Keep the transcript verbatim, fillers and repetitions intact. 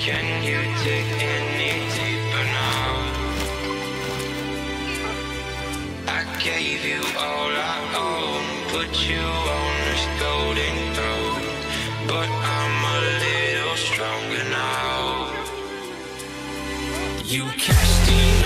Can you take any deeper now? I gave you all I own, put you on this golden throne, but I'm a little stronger now. You cashed in